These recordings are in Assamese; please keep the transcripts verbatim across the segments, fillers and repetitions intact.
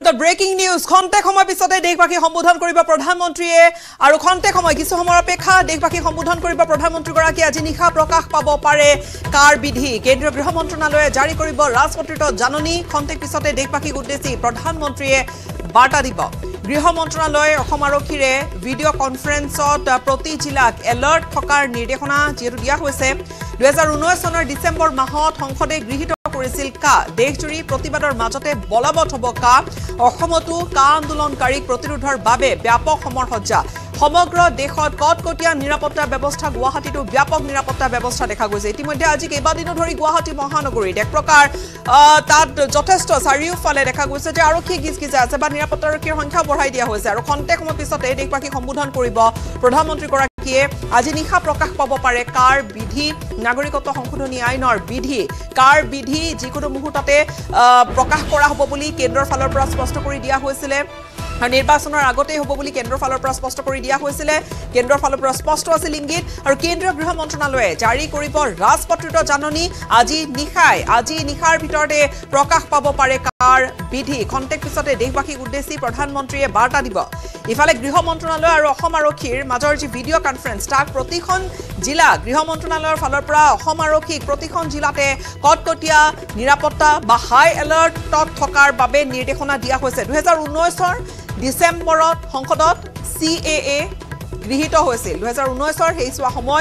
The breaking news খন্তে সময় পিছতে দেশবাসী সম্বোধন কৰিব প্ৰধানমন্ত্ৰীয়ে আৰু খন্তে সময় কিছু সময়ৰ অপেক্ষা দেশবাসী সম্বোধন কৰিব প্ৰধানমন্ত্ৰীগৰাকী আজি নিশা প্ৰকাশ পাব পাৰে কাৰ বিধি কেন্দ্ৰীয় গৃহ মন্ত্ৰালয়ে জাৰি কৰিব ৰাজপত্ৰিত জাননী খন্তে পিছতে দেশবাসীক উদ্দেশ্যি প্ৰধানমন্ত্ৰীয়ে বাৰ্তা দিব গৃহ মন্ত্ৰালয়ে অসম আৰক্ষীৰে ভিডিঅ' কনফাৰেন্সত প্ৰতি জিলাক এলাৰ্ট থকাৰ নিৰ্দেশনা যেটো দিয়া হৈছে দুই হাজাৰ ঊনৈশ চনৰ ডিসেম্বৰ মাহত সংসদে গৃহীত কৰিছিল কা দেশজুৰি প্ৰতিবাদৰ মাজতে বলৱৎ হ'ব কা অসমতো কা আন্দোলনকাৰীক প্ৰতিৰোধৰ বাবে ব্যাপক সমৰসজ্জা সমগ্ৰ দেশত কটকটীয়া নিৰাপত্তা ব্যৱস্থা গুৱাহাটীতো ব্যাপক নিৰাপত্তা ব্যৱস্থা দেখা গৈছে ইতিমধ্যে আজি কেইবাদিনো ধৰি গুৱাহাটী মহানগৰীত এক প্ৰকাৰ তাত যথেষ্ট চাৰিওফালে দেখা গৈছে যে আৰক্ষী গিজগিজা আছে বা নিৰাপত্তাৰক্ষীৰ সংখ্যা বঢ়াই দিয়া হৈছে আৰু খন্তে সময় পিছতে দেশবাসী সম্বোধন কৰিব প্ৰধানমন্ত্ৰীগৰাকীয়ে আজি নিশা প্ৰকাশ পাব পাৰে কাৰ বিধি নাগৰিকত্ব সংশোধনী আইনৰ বিধি কাৰ বিধি যিকোনো মুহূৰ্ততে প্ৰকাশ কৰা হ'ব বুলি কেন্দ্ৰৰ ফালৰ পৰা স্পষ্ট কৰি দিয়া হৈছিল আৰু নিৰ্বাচনৰ আগতে হ'ব বুলি কেন্দ্ৰৰ ফালৰ পৰা স্পষ্ট কৰি দিয়া হৈছিল কেন্দ্ৰৰ ফালৰ পৰা স্পষ্ট আছিল ইংগিত আৰু কেন্দ্ৰীয় গৃহ মন্ত্ৰালয়ে জাৰি কৰিব ৰাজপত্ৰিত জাননী আজি নিশাই আজি নিশাৰ ভিতৰতে প্ৰকাশ পাব পাৰে কাৰ বিধি খন্তেক পিছতে দেশবাসীক উদ্দেশ্যি প্ৰধানমন্ত্ৰীয়ে বাৰ্তা দিব ইফালে গৃহ মন্ত্ৰালয় আৰু অসম আৰক্ষীৰ মাজৰ যি ভিডিঅ' কনফাৰেন্স তাক প্ৰতিখন জিলা গৃহ মন্ত্ৰালয়ৰ ফালৰ পৰা অসম আৰক্ষীক প্ৰতিখন জিলাতে কটকটীয়া নিৰাপত্তা বা হাই এলাৰ্টত থকাৰ বাবে নিৰ্দেশনা দিয়া হৈছে দুই হাজাৰ ঊনৈশৰ ডিসেম্বৰত সংসদত চি এ এ গৃহীত হৈছিল দুই হাজাৰ ঊনৈশৰ হেইছোৱা সময়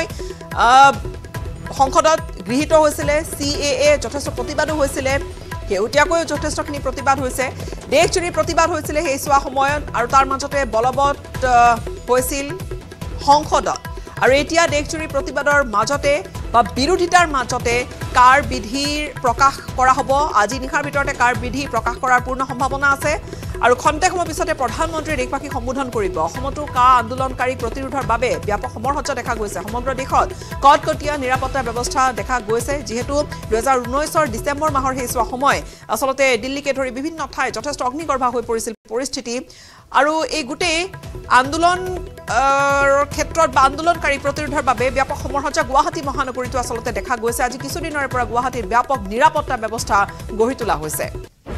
সংসদত গৃহীত হৈছিল চি এ এ যথেষ্ট প্ৰতিবাদো হৈছিল কেউটিয়াকৈ যথেষ্টখিনি প্ৰতিবাদ হৈছে দেশজুৰি প্ৰতিবাদ হৈছিল হেইছোৱা সময়ত আৰু তাৰ মাজতে বলৱৎ হৈছিল সংসদত আৰু এতিয়া দেশজুৰি প্ৰতিবাদৰ মাজতে বা বিৰোধিতাৰ মাজতে কাৰ বিধিৰ প্ৰকাশ কৰা হ'ব আজি নিশাৰ ভিতৰতে কাৰ বিধি প্ৰকাশ কৰাৰ পূৰ্ণ সম্ভাৱনা আছে আৰু খন্তে সময় পিছতে প্ৰধানমন্ত্ৰীয়ে দেশবাসীক সম্বোধন কৰিব অসমতো কা আন্দোলনকাৰীক প্ৰতিৰোধৰ বাবে ব্যাপক সমৰসজ্জা দেখা গৈছে সমগ্ৰ দেশত কটকটীয়া নিৰাপত্তা ব্যৱস্থা দেখা গৈছে যিহেতু দুই হাজাৰ ঊনৈশৰ ডিসেম্বৰ মাহৰ হেইছোৱা সময় আচলতে দিল্লীকে ধৰি বিভিন্ন ঠাই যথেষ্ট অগ্নিগৰ্ভা হৈ পৰিছিল পৰিস্থিতি আৰু এই গোটেই আন্দোলন ক্ষেত্ৰত বা আন্দোলনকাৰী প্ৰতিৰোধৰ বাবে ব্যাপক সমৰসজ্জা গুৱাহাটী মহানগৰীতো আচলতে দেখা গৈছে আজি কিছুদিনৰ পৰা গুৱাহাটীৰ ব্যাপক নিৰাপত্তা ব্যৱস্থা গঢ়ি তোলা হৈছে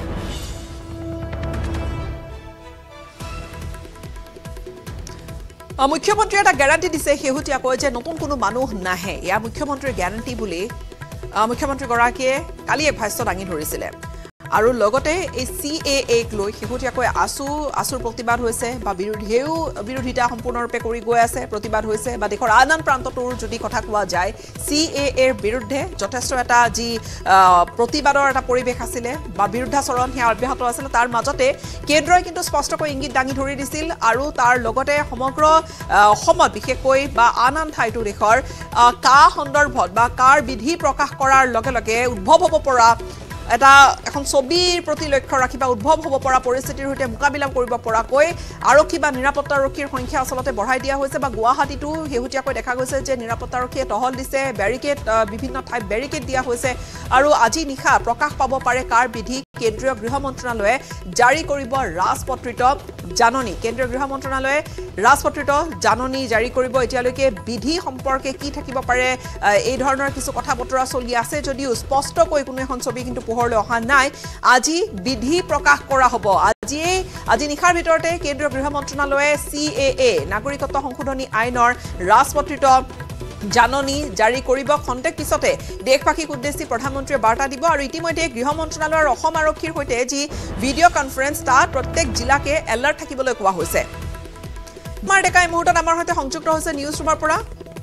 মুখ্যমন্ত্ৰীয়ে এটা গ্যাৰান্টি দিছে শেহতীয়াকৈ যে নতুন কোনো মানুহ নাহে এয়া মুখ্যমন্ত্ৰীৰ গ্যাৰান্টি বুলি মুখ্যমন্ত্ৰীগৰাকীয়ে কালি এক ভাষ্য দাঙি ধৰিছিল আৰু লগতে এই চি এ এক লৈ শেহতীয়াকৈ আসু আসুৰ প্ৰতিবাদ হৈছে বা বিৰোধীয়েও বিৰোধিতা সম্পূৰ্ণৰূপে কৰি গৈ আছে প্ৰতিবাদ হৈছে বা দেশৰ আন আন প্ৰান্তটোৰ যদি কথা কোৱা যায় চি এ এৰ বিৰুদ্ধে যথেষ্ট এটা যি প্ৰতিবাদৰ এটা পৰিৱেশ আছিলে বা বিৰুদ্ধাচৰণ সেয়া অব্যাহত আছিল তাৰ মাজতে কেন্দ্ৰই কিন্তু স্পষ্টকৈ ইংগিত দাঙি ধৰি দিছিল আৰু তাৰ লগতে সমগ্ৰ অসমত বিশেষকৈ বা আন আন ঠাইতো দেশৰ কা সন্দৰ্ভত বা কাৰ বিধি প্ৰকাশ কৰাৰ লগে লগে উদ্ভৱ হ'ব পৰা এটা এখন ছবিৰ প্ৰতি লক্ষ্য ৰাখি বা উদ্ভৱ হ'ব পৰা পৰিস্থিতিৰ সৈতে মোকাবিলা কৰিব পৰাকৈ আৰক্ষী বা নিৰাপত্তাৰক্ষীৰ সংখ্যা আচলতে বঢ়াই দিয়া হৈছে বা গুৱাহাটীতো শেহতীয়াকৈ দেখা গৈছে যে নিৰাপত্তাৰক্ষীয়ে টহল দিছে বেৰিকেড বিভিন্ন ঠাইত বেৰিকেড দিয়া হৈছে আৰু আজি নিশা প্ৰকাশ পাব পাৰে কাৰ বিধি কেন্দ্ৰীয় গৃহ মন্ত্ৰালয়ে জাৰি কৰিব ৰাজপত্ৰিত জাননী কেন্দ্ৰীয় গৃহ মন্ত্ৰালয়ে ৰাজপত্ৰিত জাননী জাৰি কৰিব এতিয়ালৈকে বিধি সম্পৰ্কে কি থাকিব পাৰে এই ধৰণৰ কিছু কথা বতৰা চলি আছে যদিও স্পষ্টকৈ কোনো এখন ছবি কিন্তু পোহৰলৈ অহা নাই আজি বিধি প্ৰকাশ কৰা হ'ব আজি আজি নিশাৰ ভিতৰতে কেন্দ্ৰীয় গৃহ মন্ত্ৰালয়ে চি এ এ নাগৰিকত্ব সংশোধনী আইনৰ ৰাজপত্ৰিত জাননী জাৰি কৰিব খন্তেক পিছতে দেশবাসীক উদ্দেশ্যি প্ৰধানমন্ত্ৰীয়ে বাৰ্তা দিব আৰু ইতিমধ্যে গৃহ মন্ত্ৰালয়ৰ অসম আৰক্ষীৰ সৈতে যি ভিডিঅ' কনফাৰেন্স তাত প্ৰত্যেক জিলাকে এলাৰ্ট থাকিবলৈ কোৱা হৈছে আমাৰ ডেকা এই মুহূৰ্তত আমাৰ সৈতে সংযুক্ত হৈছে নিউজ ৰুমৰ পৰা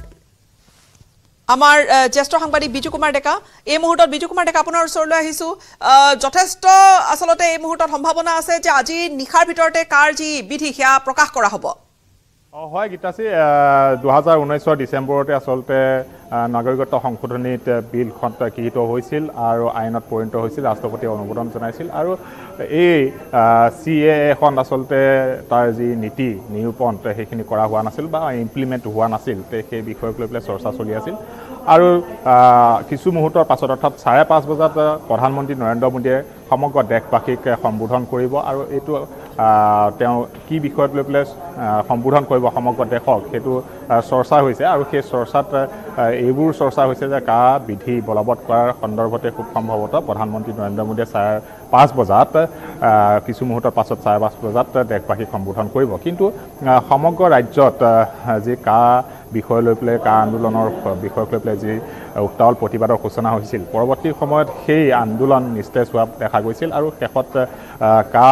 আমাৰ জ্যেষ্ঠ সাংবাদিক বিজু কুমাৰ ডেকা এই মুহূৰ্তত বিজু কুমাৰ ডেকা আপোনাৰ ওচৰলৈ আহিছো যথেষ্ট আচলতে এই মুহূৰ্তত সম্ভাৱনা আছে যে আজি নিশাৰ ভিতৰতে কাৰ যি বিধি সেয়া প্ৰকাশ কৰা হ'ব হয় গীতাশ্ৰী দুই হাজাৰ ঊনৈশৰ ডিসেম্বৰতে আচলতে নাগৰিকত্ব সংশোধনীত বিলখন গৃহীত হৈছিল আৰু আইনত পৰিণত হৈছিল ৰাষ্ট্ৰপতিয়ে অনুমোদন জনাইছিল আৰু এই চি এ এখন আচলতে তাৰ যি নীতি নিৰূপণ সেইখিনি কৰা হোৱা নাছিল বা ইমপ্লিমেণ্ট হোৱা নাছিল সেই বিষয়ক লৈ পেলাই চৰ্চা চলি আছিল আৰু কিছু মুহূৰ্তৰ পাছত অৰ্থাৎ চাৰে পাঁচ বজাত প্ৰধানমন্ত্ৰী নৰেন্দ্ৰ মোদীয়ে সমগ্ৰ দেশবাসীক সম্বোধন কৰিব আৰু এইটো তেওঁ কি বিষয়ত লৈ পেলাই সম্বোধন কৰিব সমগ্ৰ দেশক সেইটো চৰ্চা হৈছে আৰু সেই চৰ্চাত এইবোৰ চৰ্চা হৈছে যে কা বিধি বলৱৎ কৰাৰ সন্দৰ্ভতে খুব সম্ভৱতঃ প্ৰধানমন্ত্ৰী নৰেন্দ্ৰ মোদীয়ে চাৰে পাঁচ বজাত কিছু মুহূৰ্তৰ পাছত চাৰে পাঁচ বজাত দেশবাসীক সম্বোধন কৰিব কিন্তু সমগ্ৰ ৰাজ্যত যি কা বিষয় লৈ পেলাই কা আন্দোলনৰ বিষয়ক লৈ পেলাই যি উত্তাল প্ৰতিবাদৰ সূচনা হৈছিল পৰৱৰ্তী সময়ত সেই আন্দোলন নিস্তেজ হোৱা দেখা গৈছিল আৰু শেষত কা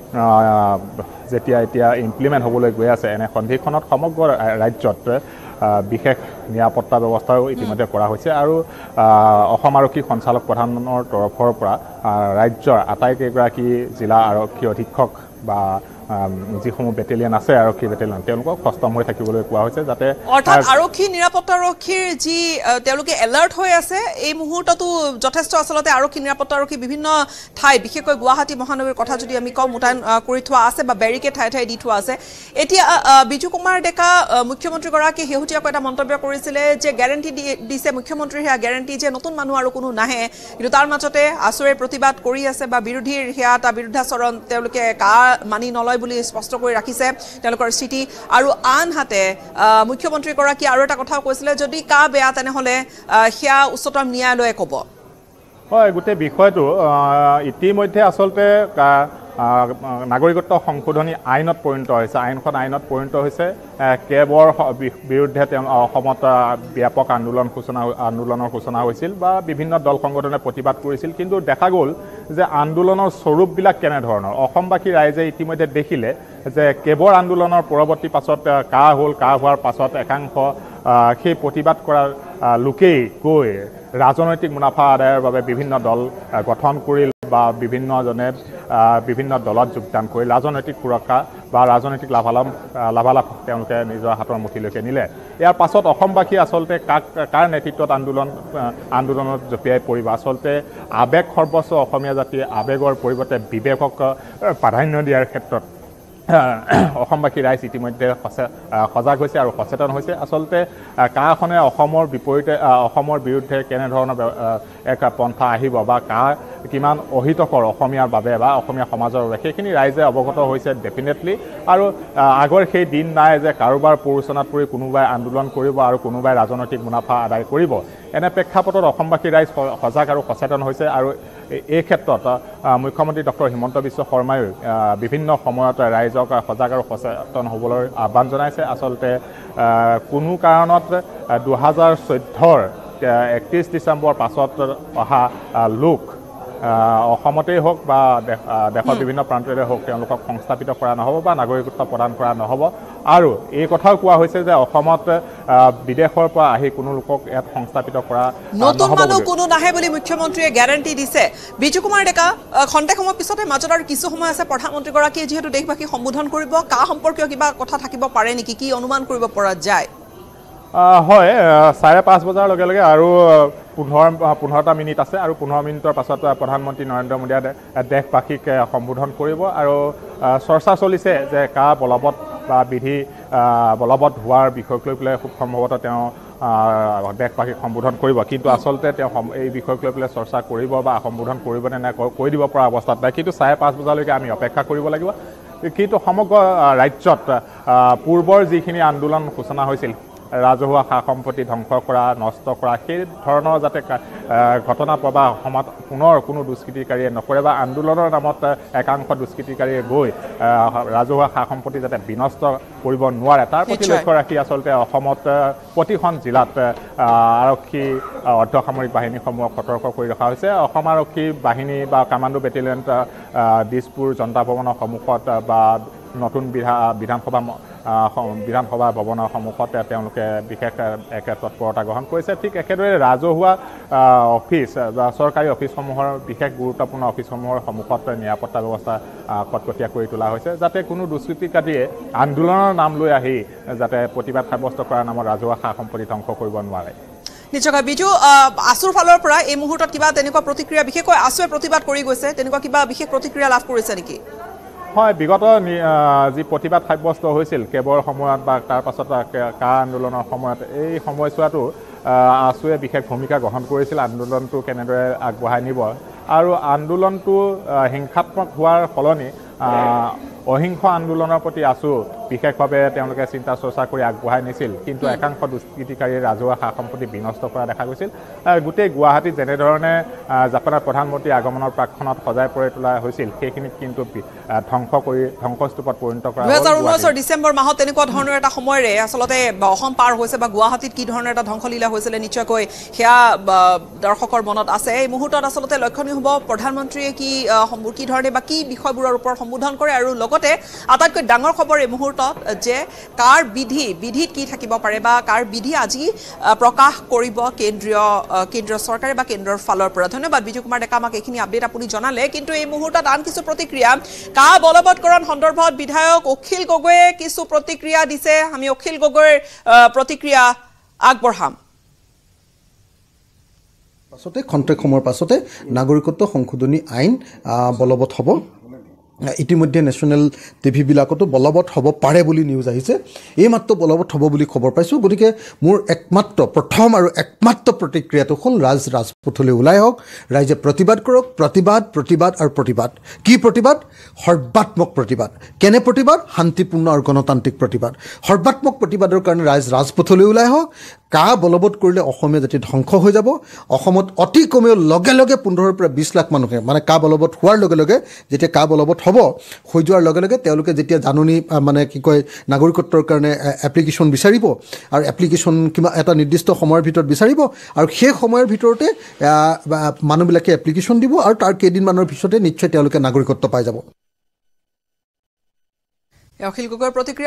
যেতিয়া এতিয়া ইমপ্লিমেণ্ট হ'বলৈ গৈ আছে এনে সন্ধিখনত সমগ্ৰ ৰাজ্যত বিশেষ নিৰাপত্তা ব্যৱস্থাও ইতিমধ্যে কৰা হৈছে আৰু অসম আৰক্ষী সঞ্চালক প্ৰধানৰ তৰফৰ পৰা ৰাজ্যৰ আটাইকেইগৰাকী জিলা আৰক্ষী অধীক্ষক বা যিসমূহ বেটেলিয়ন আছে আৰক্ষী বেটেলিয়ন তেওঁলোকক সষ্টম হৈ থাকিবলৈ কোৱা হৈছে যাতে অৰ্থাৎ আৰক্ষী নিৰাপত্তাৰক্ষীৰ যি তেওঁলোকে এলাৰ্ট হৈ আছে এই মুহূৰ্ততো যথেষ্ট আচলতে আৰক্ষী নিৰাপত্তাৰক্ষী বিভিন্ন ঠাই বিশেষকৈ গুৱাহাটী মহানগৰীৰ কথা যদি আমি কওঁ মোতায়েন কৰি থোৱা আছে বা বেৰিকেড ঠাই ঠাই দি থোৱা আছে এতিয়া বিজু কুমাৰ ডেকা মুখ্যমন্ত্ৰীগৰাকীয়ে শেহতীয়াকৈ এটা মন্তব্য কৰিছিলে যে গেৰেণ্টি দিছে মুখ্যমন্ত্ৰীৰ সেয়া গেৰেণ্টি যে নতুন মানুহ আৰু কোনো নাহে কিন্তু তাৰ মাজতে আছুৰে প্ৰতিবাদ কৰি আছে বা বিৰোধীৰ সেয়া এটা বিৰুদ্ধাচৰণ তেওঁলোকে কা মানি নলয় বুলি স্পষ্ট কৰি ৰাখিছে তেওঁলোকৰ স্থিতি আৰু আনহাতে মুখ্যমন্ত্ৰীগৰাকী আৰু এটা কথাও কৈছিলে যদি কা বেয়া তেনেহ'লে সেয়া উচ্চতম ন্যায়ালয়ে ক'ব হয় গোটেই বিষয়টো ইতিমধ্যে আচলতে নাগৰিকত্ব সংশোধনী আইনত পৰিণত হৈছে আইনখন আইনত পৰিণত হৈছে কেবৰ বিৰুদ্ধে তেওঁ অসমত ব্যাপক আন্দোলন সূচনা আন্দোলনৰ সূচনা হৈছিল বা বিভিন্ন দল সংগঠনে প্ৰতিবাদ কৰিছিল কিন্তু দেখা গ'ল যে আন্দোলনৰ স্বৰূপবিলাক কেনেধৰণৰ অসমবাসী ৰাইজে ইতিমধ্যে দেখিলে যে কেবৰ আন্দোলনৰ পৰৱৰ্তী পাছত কা হ'ল কা হোৱাৰ পাছত একাংশ সেই প্ৰতিবাদ কৰাৰ লোকেই গৈ ৰাজনৈতিক মুনাফা আদায়ৰ বাবে বিভিন্ন দল গঠন কৰিল বা বিভিন্নজনে বিভিন্ন দলত যোগদান কৰি ৰাজনৈতিক সুৰক্ষা বা ৰাজনৈতিক লাভালাভ লাভালাভ তেওঁলোকে নিজৰ হাতৰ মুঠিলৈকে নিলে ইয়াৰ পাছত অসমবাসী আচলতে কাক কাৰ নেতৃত্বত আন্দোলন আন্দোলনত জঁপিয়াই পৰিব আচলতে আৱেগ সৰ্বস্ব অসমীয়া জাতিৰ আৱেগৰ পৰিৱৰ্তে বিবেকক প্ৰাধান্য দিয়াৰ ক্ষেত্ৰত অসমবাসী ৰাইজ ইতিমধ্যে সজাগ হৈছে আৰু সচেতন হৈছে আচলতে কাখনে অসমৰ বিপৰীতে অসমৰ বিৰুদ্ধে কেনেধৰণৰ এক পন্থা আহিব বা কা কিমান অহিতকৰ অসমীয়াৰ বাবে বা অসমীয়া সমাজৰ বাবে সেইখিনি ৰাইজে অৱগত হৈছে ডেফিনেটলি আৰু আগৰ সেই দিন নাই যে কাৰোবাৰ প্ৰৰোচনাত পৰি কোনোবাই আন্দোলন কৰিব আৰু কোনোবাই ৰাজনৈতিক মুনাফা আদায় কৰিব এনে প্ৰেক্ষাপটত অসমবাসী ৰাইজ সজাগ আৰু সচেতন হৈছে আৰু এই ক্ষেত্ৰত মুখ্যমন্ত্ৰী ডক্টৰ হিমন্ত বিশ্ব শৰ্মায়ো বিভিন্ন সময়ত ৰাইজক সজাগ আৰু সচেতন হ'বলৈ আহ্বান জনাইছে আচলতে কোনো কাৰণত দুহাজাৰ চৈধ্যৰ একত্ৰিছ ডিচেম্বৰ পাছত অহা লোক অসমতেই হওক বা দেশৰ বিভিন্ন প্ৰান্ততে হওক তেওঁলোকক সংস্থাপিত কৰা নহ'ব বা নাগৰিকত্ব প্ৰদান কৰা নহ'ব আৰু এই কথাও কোৱা হৈছে যে অসমত বিদেশৰ পৰা আহি কোনো লোকক ইয়াত সংস্থাপিত কৰা নতুন মানুহ কোনো নাহে বুলি মুখ্যমন্ত্ৰীয়ে গ্যাৰাণ্টি দিছে বিজু কুমাৰ ডেকা খন্তেক সময় পিছতে মাজত আৰু কিছু সময় আছে প্ৰধানমন্ত্ৰীগৰাকীয়ে যিহেতু দেশবাসী সম্বোধন কৰিব কা সম্পৰ্কীয় কিবা কথা থাকিব পাৰে নেকি কি অনুমান কৰিব পৰা যায় হয় চাৰে পাঁচ বজাৰ লগে লগে আৰু পোন্ধৰ পোন্ধৰটা মিনিট আছে আৰু পোন্ধৰ মিনিটৰ পাছত প্ৰধানমন্ত্ৰী নৰেন্দ্ৰ মোদীয়ে দেশবাসীক সম্বোধন কৰিব আৰু চৰ্চা চলিছে যে কা বলৱৎ বা বিধি বলৱৎ হোৱাৰ বিষয়ক লৈ পেলাই খুব সম্ভৱতঃ তেওঁ দেশবাসীক সম্বোধন কৰিব কিন্তু আচলতে তেওঁ এই বিষয়ক লৈ পেলাই চৰ্চা কৰিব বা সম্বোধন কৰিব নে নাই কৈ দিব পৰা অৱস্থাত নাই কিন্তু চাৰে পাঁচ বজালৈকে আমি অপেক্ষা কৰিব লাগিব কিন্তু সমগ্ৰ ৰাজ্যত পূৰ্বৰ যিখিনি আন্দোলন সূচনা হৈছিল ৰাজহুৱা সা সম্পত্তি ধ্বংস কৰা নষ্ট কৰা সেই ধৰণৰ যাতে ঘটনা প্ৰবাহ অসমত পুনৰ কোনো দুষ্কৃতিকাৰীয়ে নকৰে বা আন্দোলনৰ নামত একাংশ দুষ্কৃতিকাৰীয়ে গৈ ৰাজহুৱা সা সম্পত্তি যাতে বিনষ্ট কৰিব নোৱাৰে তাৰ প্ৰতি লক্ষ্য ৰাখি আচলতে অসমত প্ৰতিখন জিলাত আৰক্ষী অৰ্ধসামৰিক বাহিনীসমূহক সতৰ্ক কৰি ৰখা হৈছে অসম আৰক্ষী বাহিনী বা কামাণ্ডো বেটেলিয়ন দিছপুৰ জনতা ভৱনৰ সন্মুখত বা নতুন বিধানসভা বিধানসভা ভৱনৰ সন্মুখত তেওঁলোকে বিশেষ এক তৎপৰতা গ্ৰহণ কৰিছে ঠিক একেদৰে ৰাজহুৱা অফিচ বা চৰকাৰী অফিচসমূহৰ বিশেষ গুৰুত্বপূৰ্ণ অফিচসমূহৰ সন্মুখত নিৰাপত্তা ব্যৱস্থা কটকটীয়া কৰি তোলা হৈছে যাতে কোনো দুষ্কৃতিকাৰীয়ে আন্দোলনৰ নাম লৈ আহি যাতে প্ৰতিবাদ সাব্যস্ত কৰাৰ নামত ৰাজহুৱা সা সম্পত্তি ধ্বংস কৰিব নোৱাৰে নিশ্চয় বিজু আছুৰ ফালৰ পৰা এই মুহূৰ্তত কিবা তেনেকুৱা প্ৰতিক্ৰিয়া বিশেষকৈ আছুৱে প্ৰতিবাদ কৰি গৈছে তেনেকুৱা কিবা বিশেষ প্ৰতিক্ৰিয়া লাভ কৰিছে নেকি হয় বিগত যি প্ৰতিবাদ সাব্যস্ত হৈছিল কেবৰ সময়ত বা তাৰ পাছত কা আন্দোলনৰ সময়ত এই সময়ছোৱাটো আছুৱে বিশেষ ভূমিকা গ্ৰহণ কৰিছিল আন্দোলনটো কেনেদৰে আগবঢ়াই নিব আৰু আন্দোলনটো হিংসাত্মক হোৱাৰ সলনি অহিংস আন্দোলনৰ প্ৰতি আছো বিশেষভাৱে তেওঁলোকে চিন্তা চৰ্চা কৰি আগবঢ়াই নিছিল কিন্তু একাংশ দুষ্কৃতিকাৰী ৰাজহুৱা সা সম্পত্তি বিনষ্ট কৰা দেখা গৈছিল গোটেই গুৱাহাটী যেনেধৰণে জাপানৰ প্ৰধানমন্ত্ৰী আগমনৰ প্ৰাক্ষণত সজাই পৰাই তোলা হৈছিল সেইখিনিত কিন্তু ধ্বংস কৰি ধ্বংসস্তূপত পৰিণত কৰা দুই হাজাৰ ঊনৈশ ডিচেম্বৰ মাহত তেনেকুৱা ধৰণৰ এটা সময়ৰে আচলতে অসম পাৰ হৈছে বা গুৱাহাটীত কি ধৰণৰ এটা ধ্বংসলীলা হৈছিল নিশ্চয়কৈ সেয়া দৰ্শকৰ মনত আছে এই মুহূৰ্তত আচলতে লক্ষণীয় হ'ব প্ৰধানমন্ত্ৰীয়ে কি কি ধৰণে বা কি বিষয়বোৰৰ ওপৰত সম্বোধন কৰে আৰু লগতে আটাইতকৈ ডাঙৰ খবৰ এই মুহূৰ্তত যে কাৰ বিধি বিধিত কি থাকিব পাৰে বা কাৰ বিধি আজি প্ৰকাশ কৰিব কেন্দ্ৰীয় কেন্দ্ৰীয় চৰকাৰে বা কেন্দ্ৰৰ ফালৰ পৰা ধন্যবাদ বিজু কুমাৰ ডেকা আমাক এইখিনি আপডেট আপুনি জনালে কিন্তু এই মুহূৰ্তত আন কিছু প্ৰতিক্ৰিয়া কা বলৱৎকৰণ সন্দৰ্ভত বিধায়ক অখিল গগৈয়ে কিছু প্ৰতিক্ৰিয়া দিছে আমি অখিল গগৈৰ প্ৰতিক্ৰিয়া আগবঢ়াম পাছতে খন্তেক সময়ৰ পাছতে নাগৰিকত্ব সংশোধনী আইন বলৱৎ হ'ব ইতিমধ্যে নেশ্যনেল টিভি বিলাকতো বলৱৎ হ'ব পাৰে বুলি নিউজ আহিছে এই মাত্ৰ বলৱৎ হ'ব বুলি খবৰ পাইছোঁ গতিকে মোৰ একমাত্ৰ প্ৰথম আৰু একমাত্ৰ প্ৰতিক্ৰিয়াটো হ'ল ৰাজ ৰাজপথলৈ ওলাই হওক ৰাইজে প্ৰতিবাদ কৰক প্ৰতিবাদ প্ৰতিবাদ আৰু প্ৰতিবাদ কি প্ৰতিবাদ সৰ্বাত্মক প্ৰতিবাদ কেনে প্ৰতিবাদ শান্তিপূৰ্ণ আৰু গণতান্ত্ৰিক প্ৰতিবাদ সৰ্বাত্মক প্ৰতিবাদৰ কাৰণে ৰাইজ ৰাজপথলৈ ওলাই হওক কা বলৱৎ কৰিলে অসমীয়া জাতি ধ্বংস হৈ যাব অসমত অতি কমেও লগে লগে পোন্ধৰৰ পৰা বিশ লাখ মানুহে মানে কা বলৱৎ হোৱাৰ লগে লগে যেতিয়া কা বলৱৎ হ'ব হৈ যোৱাৰ লগে লগে তেওঁলোকে যেতিয়া জাননী মানে কি কয় নাগৰিকত্বৰ কাৰণে এপ্লিকেশ্যন বিচাৰিব আৰু এপ্লিকেশ্যন কিবা এটা নিৰ্দিষ্ট সময়ৰ ভিতৰত বিচাৰিব আৰু সেই সময়ৰ ভিতৰতে মানুহবিলাকে এপ্লিকেশ্যন দিব আৰু তাৰ কেইদিনমানৰ পিছতে নিশ্চয় তেওঁলোকে নাগৰিকত্ব পাই যাব অখিল গগৈৰ প্ৰতিক্ৰিয়া